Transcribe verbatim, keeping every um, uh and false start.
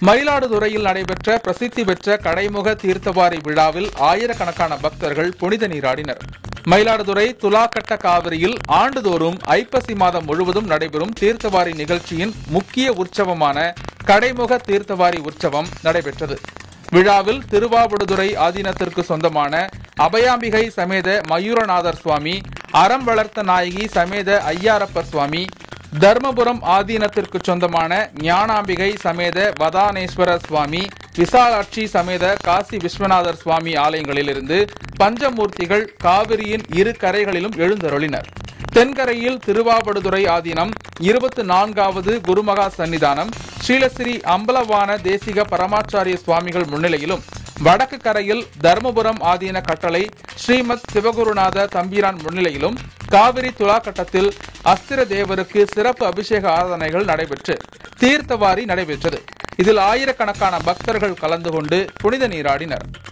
மயிலாடுதுறையில் நடைபெற்ற பிரசித்தி பெற்ற கடைமுக தீர்த்தவாரி விழாவில் ஆயிரக்கணக்கான பக்தர்கள் புனித நீராடினர். மயிலாடுதுறை துலாக்கட்ட காவிரியில் ஆண்டுதோறும் ஐப்பசி மாதம் முழுவதும் நடைபெறும் தீர்த்தவாரி நிகழ்ச்சியின் முக்கிய உற்சவமான கடைமுக தீர்த்தவாரி உற்சவம் நடைபெற்றது. விழாவில் திருவாவடுதுறை ஆதீனத்திற்கு சொந்தமான அபயாம்பிகை சமேத மயூரநாதர் சுவாமி, அறம் வளர்த்த நாயகி சமேத ஐயாரப்பர் சுவாமி, தர்மபுரம் ஆதீனத்திற்கு சொந்தமான ஞானாம்பிகை சமேத வதானேஸ்வரர் சுவாமி, விசாலாட்சி சமேத காசி விஸ்வநாதர் சுவாமி ஆலயங்களிலிருந்து பஞ்சமூர்த்திகள் காவிரியின் இரு கரைகளிலும் எழுந்தருளினர். தென்கரையில் திருவாவடுதுறை ஆதீனம் இருபத்தி நான்காவது குருமகா சன்னிதானம் ஸ்ரீலஸ்ரீ அம்பலவான தேசிக பரமாச்சாரிய சுவாமிகள் முன்னிலையிலும், வடக்கு கரையில் தர்மபுரம் ஆதீன கட்டளை ஸ்ரீமத் சிவகுருநாத தம்பிரான் முன்னிலையிலும் காவிரி துலாக்கட்டத்தில் அஸ்திர தேவருக்கு சிறப்பு அபிஷேக ஆராதனைகள் நடைபெற்று தீர்த்தவாரி நடைபெற்றது. இதில் ஆயிரக்கணக்கான பக்தர்கள் கலந்து கொண்டு புனித நீராடினர்.